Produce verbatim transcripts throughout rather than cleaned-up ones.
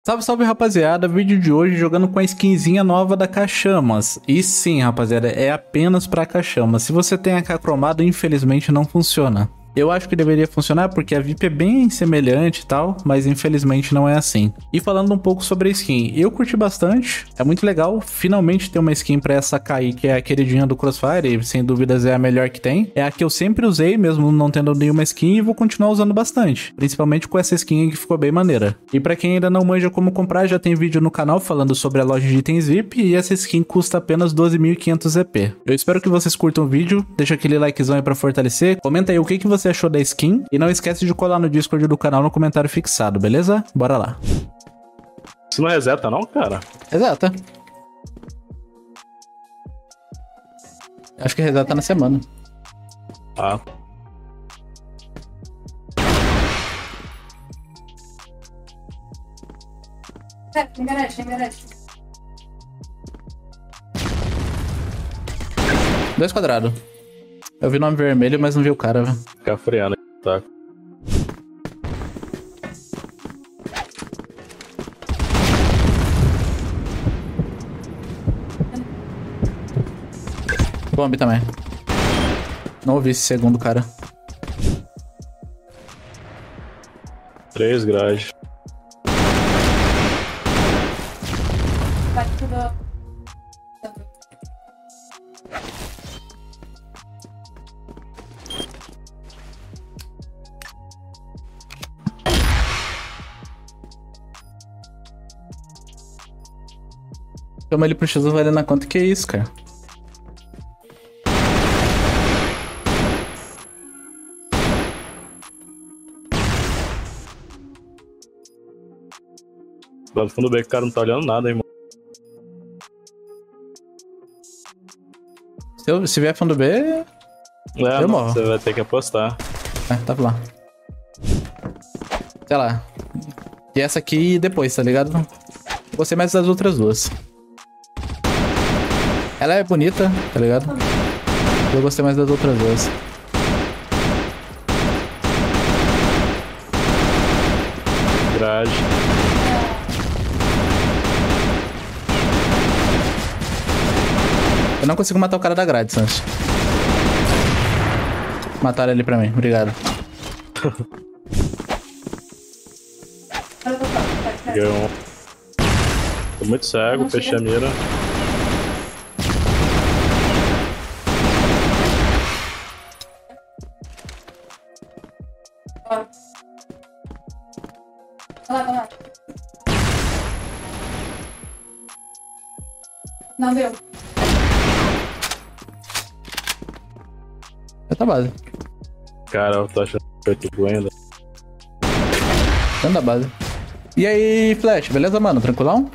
Salve, salve, rapaziada, vídeo de hoje jogando com a skinzinha nova da Cachamas. E sim, rapaziada, é apenas pra Cachamas. Se você tem a K cromado, infelizmente não funciona. Eu acho que deveria funcionar porque a V I P é bem semelhante e tal, mas infelizmente não é assim. E falando um pouco sobre a skin, eu curti bastante, é muito legal finalmente ter uma skin pra essa Kai, que é a queridinha do Crossfire, e sem dúvidas é a melhor que tem. É a que eu sempre usei, mesmo não tendo nenhuma skin, e vou continuar usando bastante, principalmente com essa skin que ficou bem maneira. E pra quem ainda não manja como comprar, já tem vídeo no canal falando sobre a loja de itens V I P, e essa skin custa apenas doze mil e quinhentos E P. Eu espero que vocês curtam o vídeo, deixa aquele likezão aí pra fortalecer, comenta aí o que, que você achou da skin e não esquece de colar no Discord do canal no comentário fixado, beleza? Bora lá. Isso não reseta não, cara? Reseta. Acho que reseta na semana. Ah. Tem garagem, tem garagem. Dois quadrados. Eu vi o nome vermelho, mas não vi o cara, velho. Ficar freando, tá? Bomb também. Não ouvi esse segundo, cara. Três grades. Vai tudo. Chama ele pro X um valendo na conta, que é isso, cara? Lá do fundo do beco o cara não tá olhando nada, hein, mano. Se, eu, se vier fundo B, É, eu não, morro. você vai ter que apostar. É, tava lá. Sei lá. E essa aqui depois, tá ligado? Gostei mais das outras duas. Ela é bonita, tá ligado? Eu gostei mais das outras duas. Grade. Eu não consigo matar o cara da grade, Santos. Mataram ele pra mim, obrigado. Peguei um. Tô muito cego, fechei a mira. Olha lá, olha lá. Não deu. Já tá base. Cara, eu tô achando que eu tô ainda. Dentro da base. E aí, Flash, beleza, mano? Tranquilão?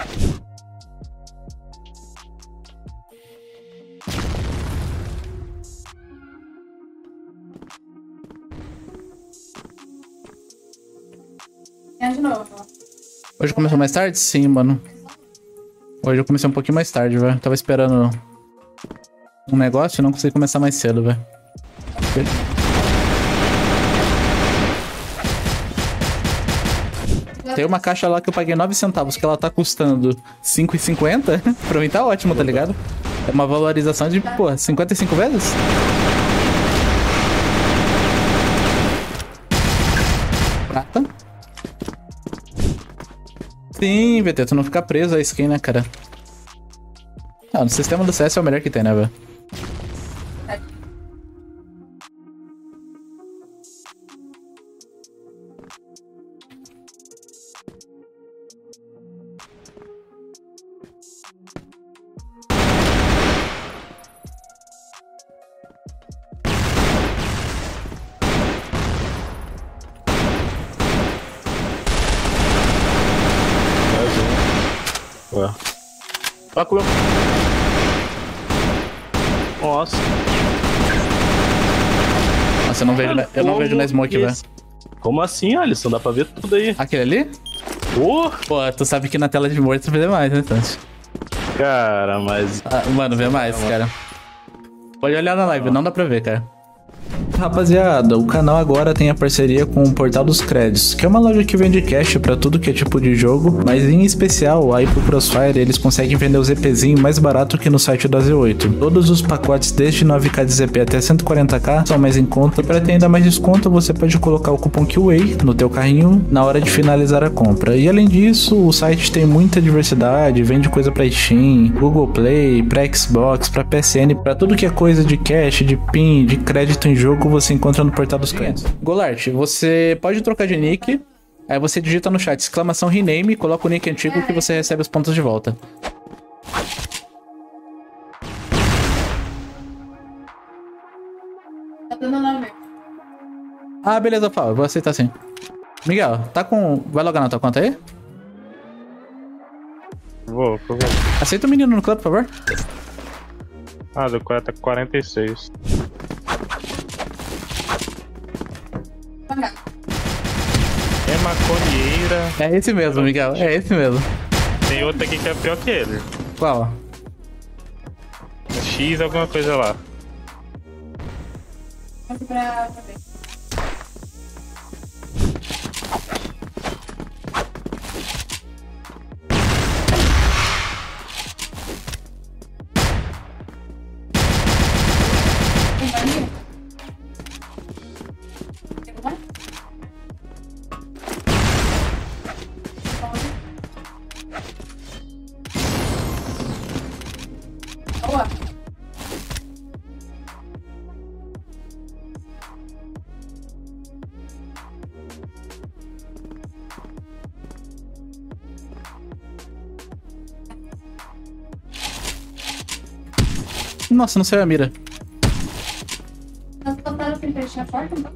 Entra de novo. Hoje começou mais tarde? Sim, mano. Hoje eu comecei um pouquinho mais tarde, velho. Tava esperando um negócio e não consegui começar mais cedo, velho. Tem uma caixa lá que eu paguei nove centavos, que ela tá custando cinco e cinquenta. Pra mim tá ótimo, tá ligado? É uma valorização de, pô, cinquenta e cinco vezes? Prata. Sim, V T, tu não fica preso a skin, né, cara? Ah, no sistema do C S é o melhor que tem, né, velho? Ué. Ah, comeu. Nossa. Nossa, eu não vejo, na, eu não vejo na smoke, velho. Como assim, Alisson? Dá pra ver tudo aí. Aquele ali? Uh, Pô, tu sabe que na tela de morto tu vê mais, né, Tanto? cara, mas... Ah, mano, vê mais, cara. Pode olhar na live, não dá pra ver, cara. rapaziada, o canal agora tem a parceria com o Portal dos Créditos, que é uma loja que vende cash pra tudo que é tipo de jogo, mas em especial aí pro Crossfire eles conseguem vender os EPzinho mais barato que no site da Z oito. Todos os pacotes desde nove K de Z P até cento e quarenta K são mais em conta. Para ter ainda mais desconto, você pode colocar o cupom Q A no teu carrinho na hora de finalizar a compra. E além disso, o site tem muita diversidade, vende coisa pra Steam, Google Play, pra Xbox, pra P S N, pra tudo que é coisa de cash, de pin, de crédito em jogo, você encontra no Portal dos Créditos. Golart, você pode trocar de nick, aí você digita no chat exclamação rename, coloca o nick antigo que você recebe os pontos de volta. Tá dando nome. Ah, beleza, Fábio, eu vou aceitar sim. Miguel, tá com... vai logar na tua conta aí? Vou, por favor. Aceita o menino no clube, por favor. Ah, do quarenta e seis. É maconheira. É esse mesmo, Miguel, é esse mesmo. Tem outro aqui que é pior que ele. Qual? X alguma coisa lá. Aqui pra pra ver. Tem varinha? Tem uma? Boa. Nossa, não saiu a mira. Nós botaram pra fechar a porta, não?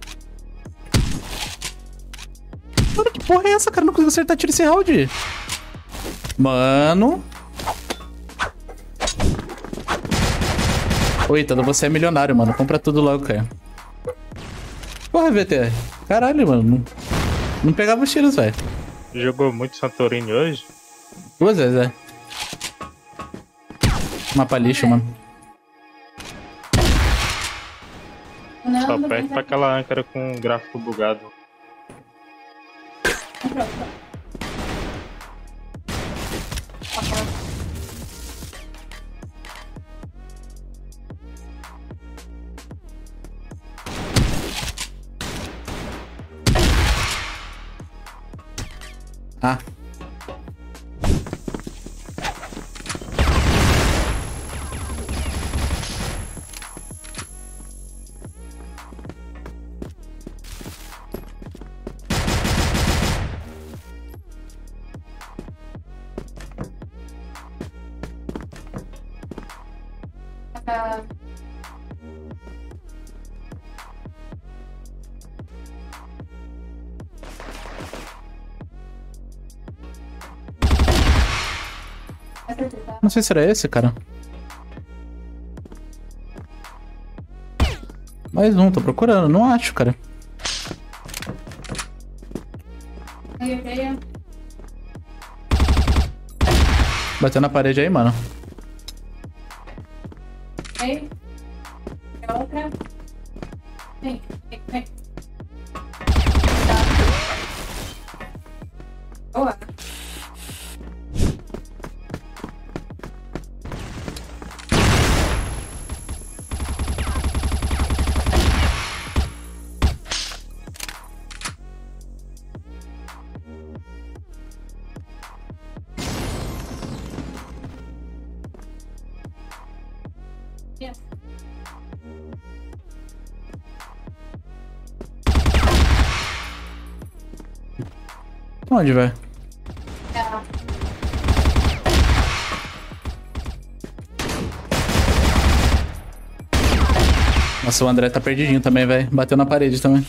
Mano, que porra é essa, cara? Não consigo acertar tiro esse round. Mano. Oi, Ítalo, você é milionário, mano. Compra tudo logo, cara. Porra, V T. Caralho, mano. Não, não pegava os tiros, velho. Jogou muito Santorini hoje? Duas vezes, é. Mapa lixo, mano. Não, Só não perde tem pra aquela âncora com um gráfico bugado. Pronto. Ah. Ah, acertei, tá? Não sei se era esse, cara. Mais um, tô procurando. Não acho, cara. Veio, veio. Bateu na parede aí, mano. Veio. Tem outra. Vem, vem, vem. Tá. Boa. Yeah. Onde, velho? Tá. Nossa, o André tá perdidinho também, velho. Bateu na parede também.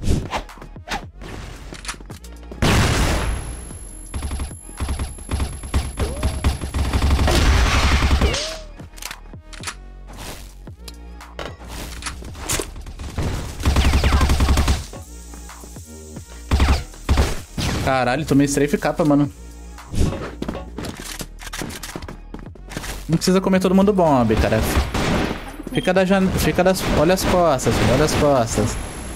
Caralho, tomei strafe capa, mano. Não precisa comer todo mundo bomb, cara. Fica da jan... Fica das... Olha as costas, filho, olha as costas.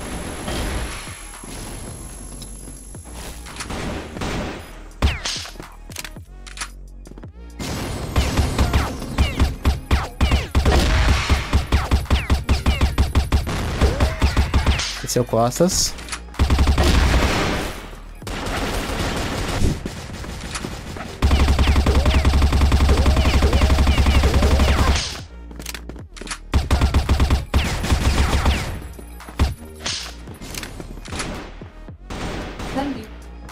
Desceu costas. Ali.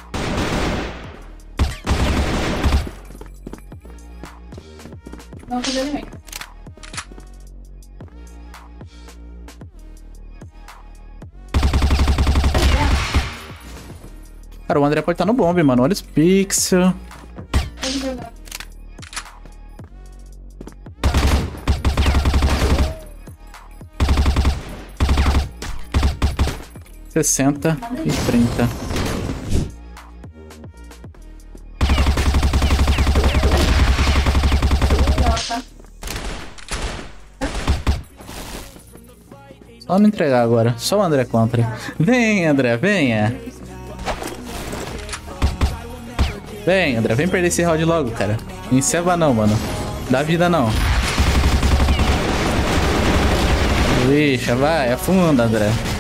Vamos fazer alimento. Cara, o André pode estar no bombe, mano. Olha os pixels. Pode jogar. sessenta e trinta. Troca. Só não entregar agora. Só o André contra. Vem, André, venha. Vem, André, vem perder esse round logo, cara. Enceba não, mano. Dá vida não. Lixa, vai, afunda, André.